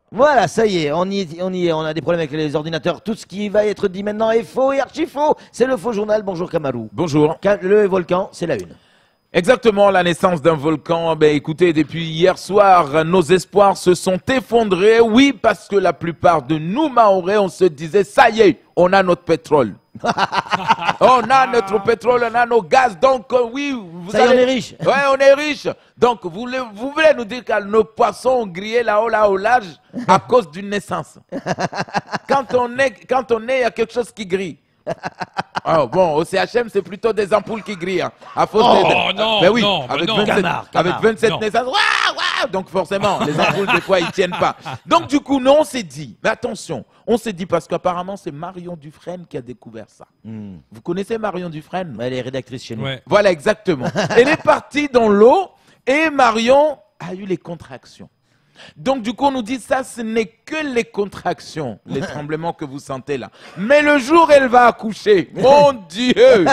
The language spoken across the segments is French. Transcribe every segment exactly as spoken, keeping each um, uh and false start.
Voilà, ça y est, on y est, on y est, on a des problèmes avec les ordinateurs. Tout ce qui va être dit maintenant est faux et archi faux. C'est le faux journal. Bonjour Kamalou. Bonjour. Le volcan, c'est la une. Exactement, la naissance d'un volcan. Ben écoutez, depuis hier soir, nos espoirs se sont effondrés. Oui, parce que la plupart de nous Mahorais, on se disait, ça y est, on a notre pétrole. On a notre pétrole, on a nos gaz, donc euh, oui, vous ça y est, allez... on est riche. Ouais, on est riche. Donc vous, voulez, vous voulez nous dire que nos poissons ont grillé là-haut, là au large, à cause d'une naissance. Quand on est, quand on est, il y a quelque chose qui grille. Oh, bon, au C H M, c'est plutôt des ampoules qui grillent. Hein, à force oh de... non, ben oui, non, avec, non. vingt-sept, Camard, avec Camard. vingt-sept Non. naissances, waouh, waouh, donc forcément, les ampoules, des fois, ils tiennent pas. Donc du coup, nous, on s'est dit, mais attention, on s'est dit, parce qu'apparemment, c'est Marion Dufresne qui a découvert ça. Hmm. Vous connaissez Marion Dufresne? Elle est rédactrice chez nous. Ouais. Voilà, exactement. Elle est partie dans l'eau et Marion a eu les contractions. Donc du coup, on nous dit ça, ce n'est que les contractions, les tremblements que vous sentez là. Mais le jour où elle va accoucher, mon Dieu,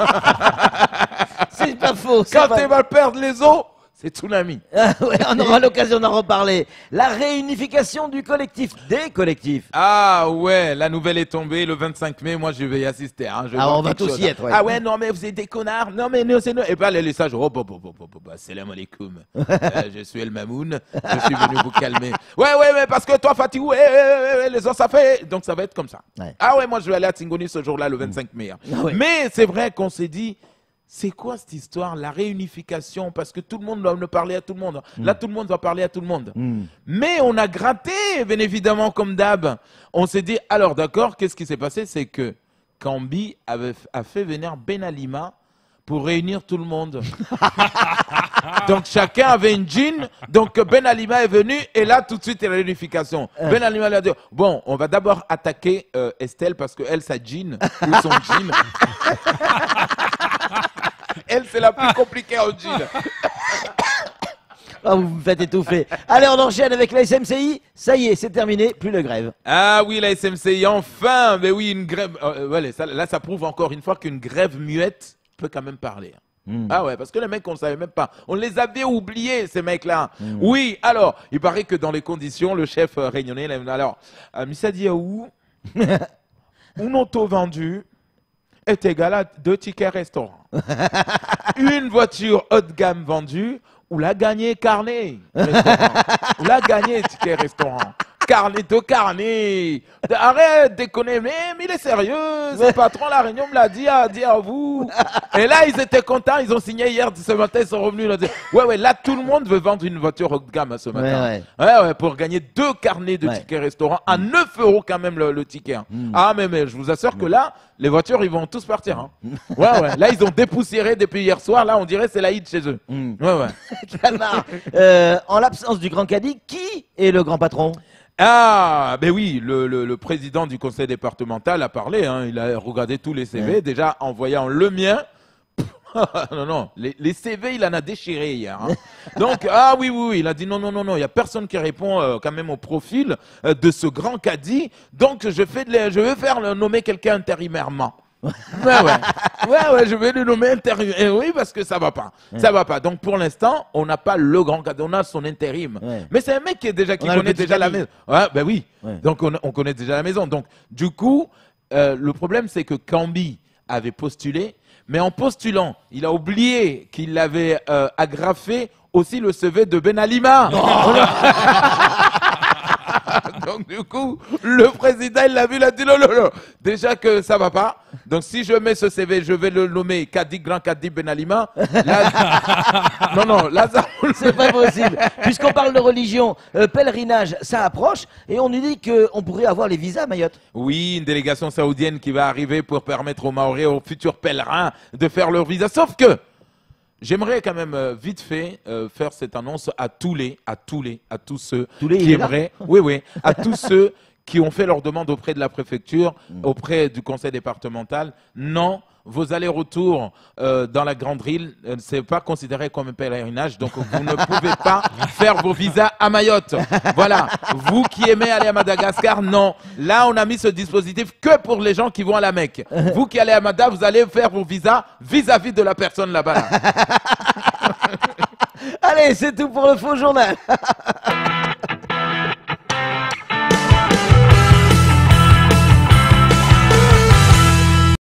C'est pas faux. c'est quand pas- elle va perdre les os, c'est tsunami. Ah ouais, on aura l'occasion d'en reparler. La réunification du collectif, des collectifs. Ah ouais, la nouvelle est tombée le vingt-cinq mai, moi je vais y assister. Hein, je vais Ah, voir on va quelque tous chose, y hein. être, ouais. Ah ouais, non mais vous êtes des connards, non mais non, c'est non. Et puis les messages, oh, bah, bah, bah, bah, bah, salam alaikum, Euh, je suis El Mamoun, je suis venu vous calmer. Ouais, ouais, mais parce que toi Fatigou, eh, eh, eh, eh, les autres ça fait, donc ça va être comme ça. Ouais. Ah ouais, moi je vais aller à Tingoni ce jour-là, le vingt-cinq mai. hein. Ah ouais. Mais c'est vrai qu'on s'est dit, c'est quoi cette histoire, la réunification? Parce que tout le monde doit ne parler à tout le monde. Là, tout le monde va parler à tout le monde. Hmm. Mais on a gratté, bien évidemment, comme d'hab. On s'est dit, alors d'accord, qu'est-ce qui s'est passé? C'est que Kambi avait, a fait venir Ben Alima pour réunir tout le monde. Donc chacun avait une jean. Donc Ben Alima est venu et là, tout de suite, il y a la réunification. Ben Alima lui a dit, bon, on va d'abord attaquer euh, Estelle parce qu'elle, sa jean, ou son jean. Elle, c'est la plus compliquée en jean. Ah, vous me faites étouffer. Allez, on enchaîne avec la S M C I. Ça y est, c'est terminé, plus de grève. Ah oui, la S M C I, enfin. Mais oui, une grève. euh, voilà, ça- là, ça prouve encore une fois qu'une grève muette peut quand même parler. Hmm. Ah ouais, parce que les mecs, on ne savait même pas. On les avait oubliés, ces mecs-là. Oui, alors, il paraît que dans les conditions, le chef euh, réunionnais, il a dit, alors, euh, Missa Diaou, un auto vendu est égal à deux tickets restaurant. Une voiture haut de gamme vendue, ou l'a gagné carnet restaurant. Ou l'a gagné ticket restaurant. Carnet de carnet. Arrête de déconner, mais, mais il est sérieux. Ce patron, la réunion me l'a dit, a dit à vous. Et là, ils étaient contents, ils ont signé hier, ce matin, ils sont revenus. Ils ont dit, ouais, ouais, là, tout le monde veut vendre une voiture haut de gamme ce matin. Ouais, Ouais, ouais, pour gagner deux carnets de Ouais. tickets restaurant à neuf euros quand même le, le ticket. hein. Ah, mais, mais je vous assure que là, les voitures, ils vont tous partir. hein. Ouais, ouais. Là, ils ont dépoussiéré depuis hier soir. Là, on dirait que c'est la hit chez eux. Mm. Ouais, ouais. Calmar. Euh, en l'absence du grand caddie, qui est le grand patron? Ah, ben oui, le, le, le président du conseil départemental a parlé. Hein. Il a regardé tous les C V. Ouais. Déjà, en voyant le mien. non, non, les, les C V, il en a déchiré hier. hein. Donc, ah oui, oui, oui, il a dit non, non, non, non, il n'y a personne qui répond euh, quand même au profil euh, de ce grand caddie. Donc, je, fais de les- je vais faire le- nommer quelqu'un intérimairement. ouais, ouais. ouais, ouais, je vais le nommer intérim. Et oui, parce que ça va pas. Ça va pas. Donc, pour l'instant, on n'a pas le grand caddie, on a son intérim. Ouais. Mais c'est un mec qui est déjà, qui On a le connaît petit déjà la caddie. maison. Ouais, ben oui. Ouais. Donc, on, on connaît déjà la maison. Donc, du coup, euh, le problème, c'est que Kambi avait postulé, mais en postulant, il a oublié qu'il avait euh, agrafé aussi le C V de Ben Alima. Donc du coup, le président, il l'a vu, il a dit non, non, non. Déjà que ça va pas. Donc si je mets ce C V, je vais le nommer Kadi Grand Kadi Ben Alima. Là, non, non, là, ça... C'est pas possible. Puisqu'on parle de religion, euh, pèlerinage, ça approche et on nous dit qu'on pourrait avoir les visas à Mayotte. Oui, une délégation saoudienne qui va arriver pour permettre aux Mahorais, aux futurs pèlerins, de faire leur visa. Sauf que j'aimerais quand même euh, vite fait euh, faire cette annonce à tous les, à tous les, à tous ceux Tous les, il qui est là aimeraient, oui, oui, à tous ceux qui ont fait leur demande auprès de la préfecture, auprès du conseil départemental. Non, vos allers-retours euh, dans la Grande Île, euh, c'est pas considéré comme un pèlerinage, donc vous ne pouvez pas faire vos visas à Mayotte. Voilà. Vous qui aimez aller à Madagascar, non. Là, on a mis ce dispositif que pour les gens qui vont à la Mecque. Vous qui allez à Mada, vous allez faire vos visas vis-à-vis de la personne là-bas. là. Allez, c'est tout pour le faux journal.